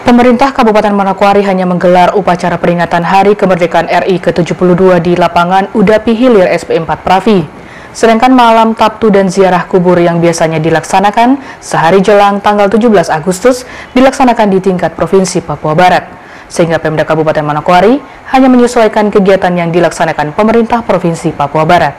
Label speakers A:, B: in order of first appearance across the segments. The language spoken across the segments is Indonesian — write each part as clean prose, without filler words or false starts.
A: Pemerintah Kabupaten Manokwari hanya menggelar upacara peringatan Hari Kemerdekaan RI ke-72 di lapangan Udapi Hilir SP4 Pravi. Sedangkan malam Tabtu dan ziarah kubur yang biasanya dilaksanakan sehari jelang tanggal 17 Agustus dilaksanakan di tingkat Provinsi Papua Barat. Sehingga Pemda Kabupaten Manokwari hanya menyesuaikan kegiatan yang dilaksanakan pemerintah Provinsi Papua Barat.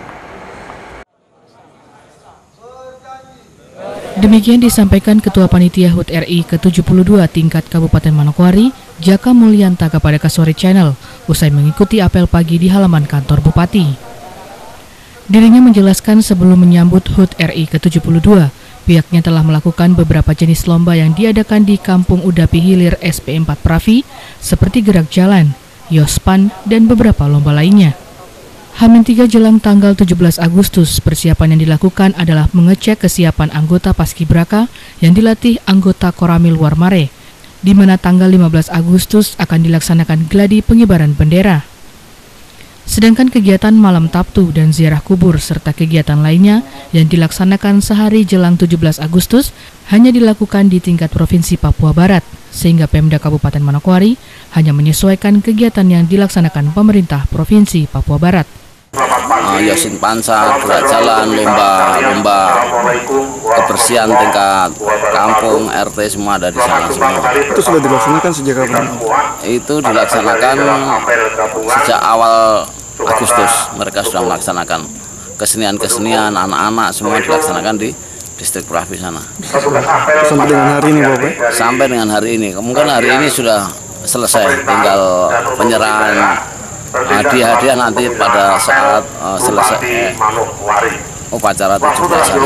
A: Demikian disampaikan Ketua Panitia HUT RI ke-72 tingkat Kabupaten Manokwari, Jaka Mulyanta kepada Kasori Channel, usai mengikuti apel pagi di halaman kantor Bupati. Dirinya menjelaskan sebelum menyambut HUT RI ke-72, pihaknya telah melakukan beberapa jenis lomba yang diadakan di Kampung Udapi Hilir SP4 Pravi, seperti gerak jalan, yospan, dan beberapa lomba lainnya. H-3 jelang tanggal 17 Agustus, persiapan yang dilakukan adalah mengecek kesiapan anggota Paskibraka yang dilatih anggota Koramil Warmare, di mana tanggal 15 Agustus akan dilaksanakan gladi pengibaran bendera. Sedangkan kegiatan malam Tabtu dan ziarah kubur serta kegiatan lainnya yang dilaksanakan sehari jelang 17 Agustus hanya dilakukan di tingkat Provinsi Papua Barat, sehingga Pemda Kabupaten Manokwari hanya menyesuaikan kegiatan yang dilaksanakan pemerintah Provinsi Papua Barat.
B: Yosin Pansa, gerak jalan, lomba kebersihan tingkat kampung, RT semua ada di sana semua.
C: Itu sudah dilaksanakan sejak kapan?
B: Itu dilaksanakan sejak awal Agustus. Mereka sudah melaksanakan kesenian-kesenian anak-anak semua dilaksanakan di distrik Pravi sana.
C: Sampai dengan hari ini, Bapak?
B: Sampai dengan hari ini. Kemungkinan hari ini sudah selesai, tinggal penyerahan hadiah-hadiah nanti pada saat selesai upacara 17-an.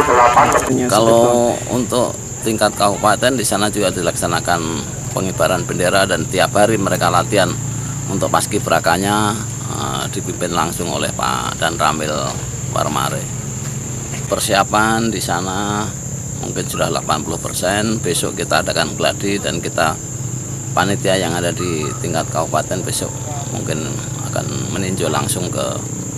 B: Kalau untuk tingkat kabupaten di sana juga dilaksanakan pengibaran bendera dan tiap hari mereka latihan untuk paskibrakanya dipimpin langsung oleh Pak Dan Ramil Warmare. Persiapan di sana mungkin sudah 80%. Besok kita adakan gladi dan kita panitia yang ada di tingkat kabupaten besok mungkin akan meninjau langsung ke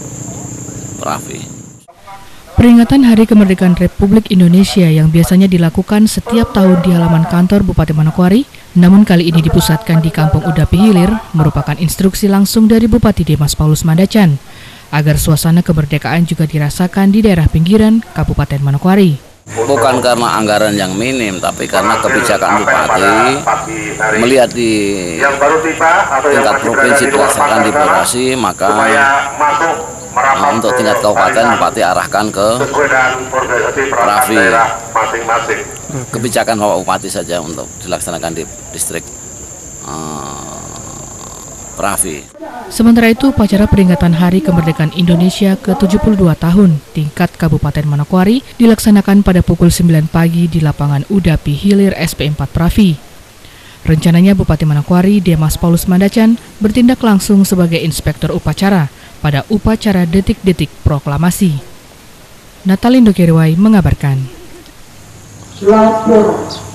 B: Pravi.
A: Peringatan Hari Kemerdekaan Republik Indonesia yang biasanya dilakukan setiap tahun di halaman kantor Bupati Manokwari, namun kali ini dipusatkan di Kampung Udapi Hilir, merupakan instruksi langsung dari Bupati Demas Paulus Mandacan, agar suasana kemerdekaan juga dirasakan di daerah pinggiran Kabupaten Manokwari.
B: Bukan karena anggaran yang minim, tapi karena kebijakan Bupati melihat di tingkat provinsi dilaksanakan di Bekasi, maka untuk tingkat kabupaten Bupati arahkan ke Pravi. Kebijakan Bapak Bupati saja untuk dilaksanakan di distrik Pravi.
A: Sementara itu, upacara peringatan Hari Kemerdekaan Indonesia ke-72 tahun tingkat Kabupaten Manokwari dilaksanakan pada pukul 9 pagi di lapangan Udapi Hilir SP4 Pravi. Rencananya Bupati Manokwari Demas Paulus Mandacan bertindak langsung sebagai inspektur upacara pada upacara detik-detik proklamasi. Natalindo Keriwai mengabarkan.